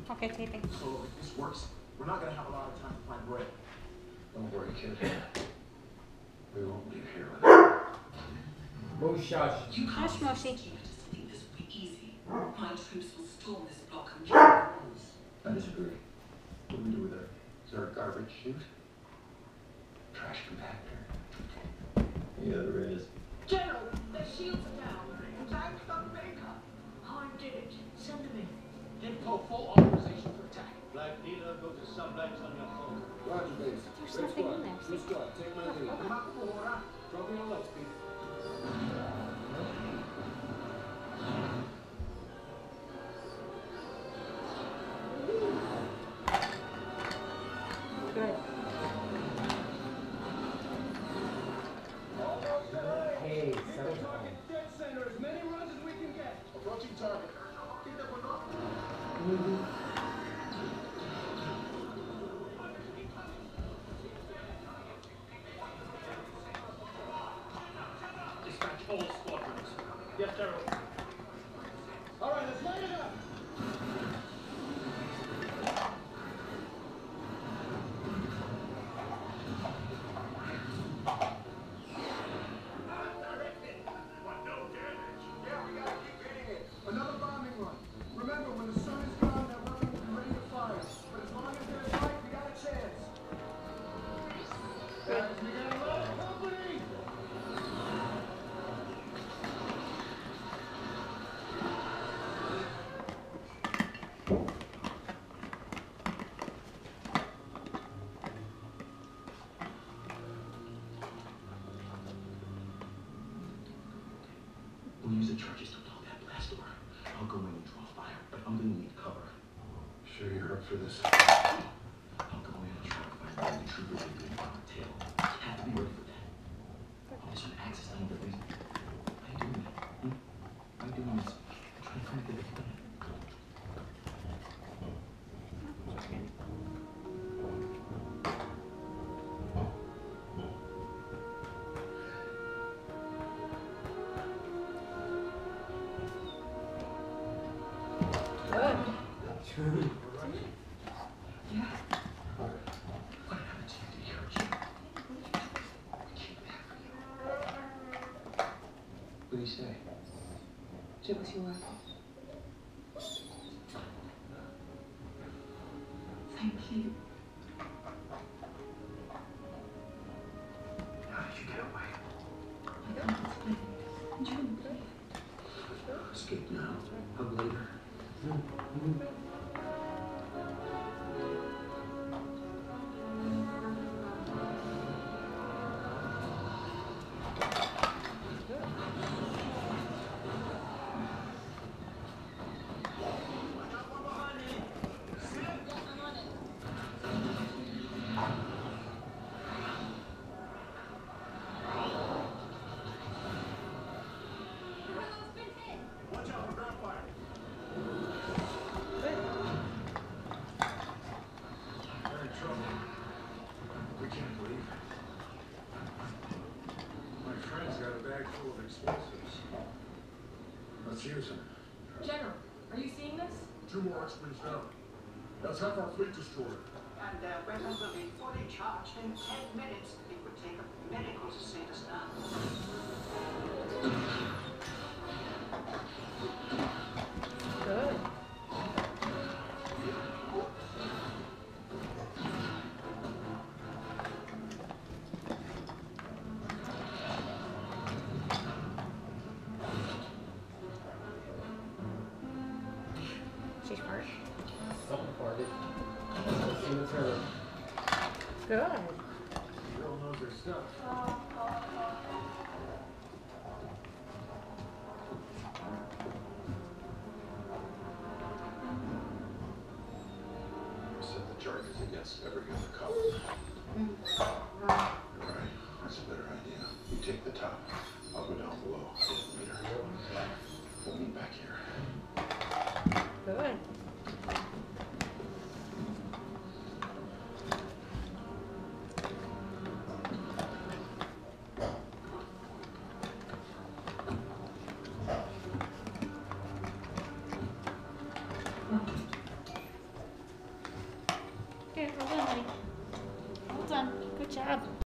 Okay, taping. So if this works, we're not gonna have a lot of time to find Ray. Don't worry, kid. We won't leave here without. Shush. Hush, Moshi. This will be easy. My troops will storm this block and kill the walls. I disagree. What do we do with her? Is there a garbage chute? Trash compactor? Yeah, there is. General, their shields are down. Thank the maker. Hard did it. Send them in. Info full authorization for attack. Black Leader, go to sublights on your phone. Roger, base. There's nothing in there. Blue squad, take my lead. Drop me on light speed. Good. Hey, settle down. Dead center, as many runs as we can get. Approaching target. Dispatch all squadrons. Yes, General. All right, let's light it up. Yeah, we gotta keep hitting it. Another bombing run. Remember, when the sun is gone, that weapon will be ready to fire. But as long as there's light, we got a chance. Guys, we got a lot of company. We'll use the charges to blow that blast door. I'll go in and draw fire, but I'm gonna need cover. Sure you're up for this? I'll go in and try to find all the troopers they've been on our tail. You have to be ready for that. I just want to access none of the things. Why are you doing that? Why are you doing this? I'm trying to find the plan. Good. Yeah. What happened to you? Did he hurt you? I came back for you. What did he say? Je vous suis Thank you. How did you get away? I can't explain. June, Escape now. Hug later. Watch out for ground fire. We're in trouble. We can't leave. My friend's got a bag full of explosives. Let's use them. General, are you seeing this? 2 more X-Wings down. Let's have our fleet destroyed. And their weapons will be fully charged in 10 minutes. It would take a miracle to save us now. good. She's hurt. Something farted. Let's see what's her. Good. Girl knows her stuff. Set the charges against every other couple. You're right. That's a better idea. You take the top. I'll go down below. Later. We'll meet back here. Good. Okay, well done, honey. Well done. Good job.